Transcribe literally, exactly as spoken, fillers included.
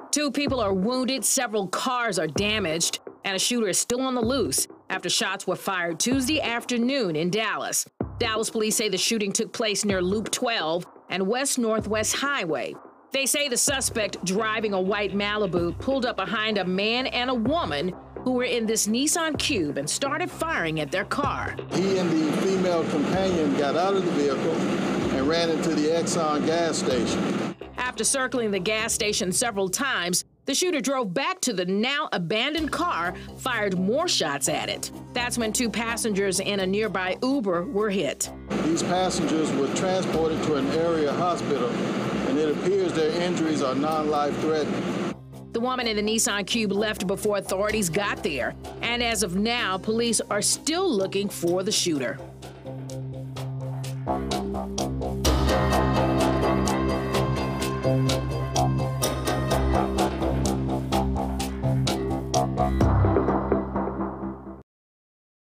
Two people are wounded, several cars are damaged, and a shooter is still on the loose after shots were fired Tuesday afternoon in Dallas. Dallas police say the shooting took place near Loop twelve and West Northwest Highway. They say the suspect, driving a white Malibu, pulled up behind a man and a woman who were in this Nissan Cube and started firing at their car. He and the female companion got out of the vehicle and ran into the Exxon gas station. After circling the gas station several times, the shooter drove back to the now abandoned car, fired more shots at it. That's when two passengers in a nearby Uber were hit. These passengers were transported to an area hospital, and it appears their injuries are non-life threatening. The woman in the Nissan Cube left before authorities got there, and as of now, police are still looking for the shooter.